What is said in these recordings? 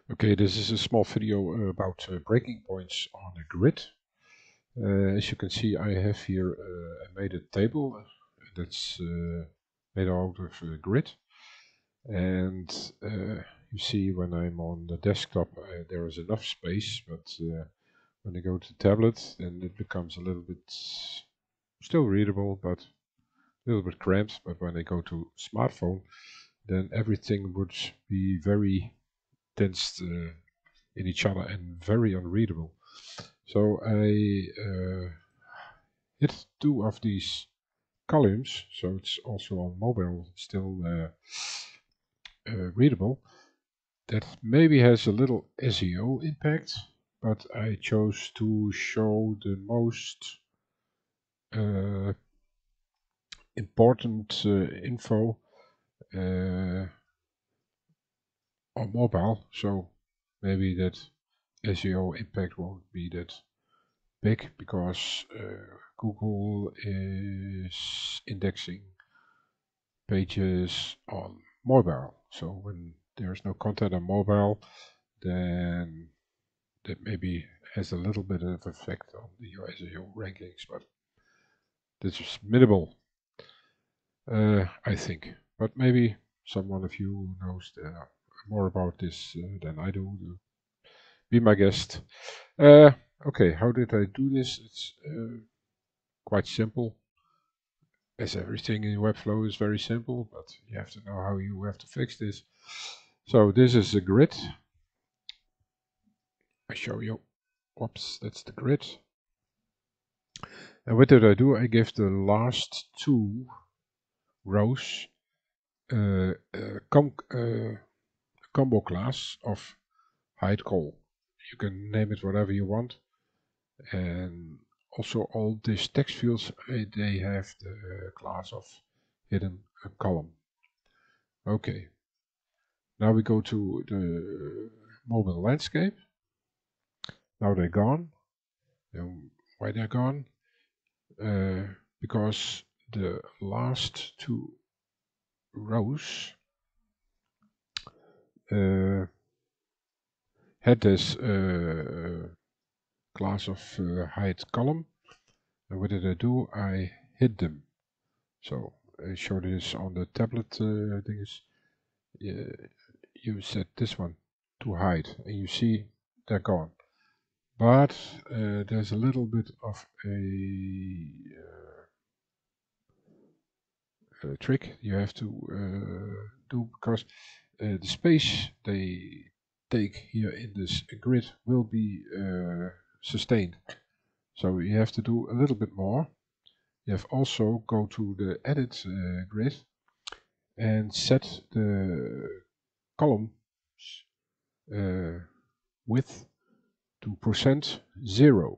Okay, this is a small video about breaking points on a grid. As you can see, I have here I made a table that's made out of a grid. And you see when I'm on the desktop there is enough space, but when I go to tablet then it becomes a little bit still readable, but a little bit cramped. But when I go to smartphone, then everything would be very dense in each other and very unreadable. So I hit two of these columns, so it's also on mobile still readable. That maybe has a little SEO impact, but I chose to show the most important info on mobile, so maybe that SEO impact won't be that big, because Google is indexing pages on mobile. So when there's no content on mobile, then that maybe has a little bit of effect on the SEO rankings, but this is minimal, I think. But maybe someone of you knows more about this than I do. Be my guest. Okay, how did I do this? It's quite simple. As everything in Webflow is very simple, but you have to know how you have to fix this. So this is a grid. I show you. Whoops, that's the grid. And what did I do? I give the last two rows a combo class of hide call. You can name it whatever you want. And also all these text fields, they have the class of hidden column. Okay. Now we go to the mobile landscape. Now they're gone. And why they're gone? Because the last two rows had this class of hide column. And what did I do? I hid them. So I show this on the tablet things. You set this one to hide, and you see they're gone. But there's a little bit of a trick you have to do, because the space they take here in this grid will be sustained. So you have to do a little bit more. You have also go to the edit grid and set the column width to %0.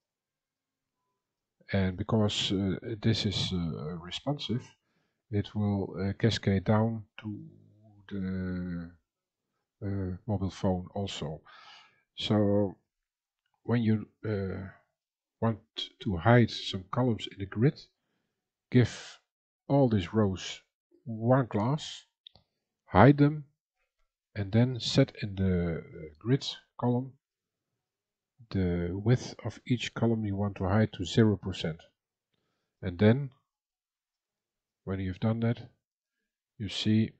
And because this is responsive, it will cascade down to the mobile phone also. So when you want to hide some columns in the grid, give all these rows one class, hide them, and then set in the grid column the width of each column you want to hide to 0%. And then when you've done that, you see,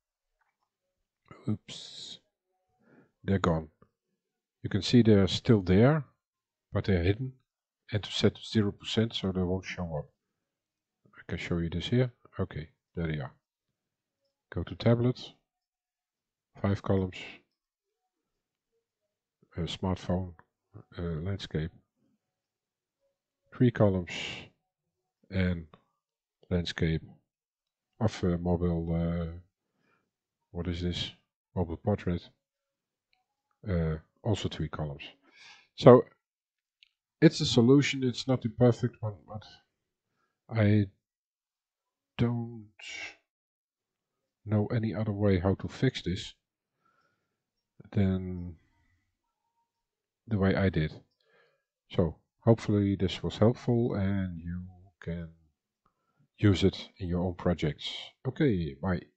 oops, they're gone. You can see they're still there, but they're hidden, and to set 0% so they won't show up. I can show you this here. Okay, there they are. Go to tablet, 5 columns, smartphone, landscape, 3 columns, and landscape of mobile, what is this? Mobile portrait, also 3 columns. So it's a solution. It's not the perfect one, but I don't know any other way how to fix this than the way I did. So hopefully this was helpful and you can use it in your own projects. Okay, bye.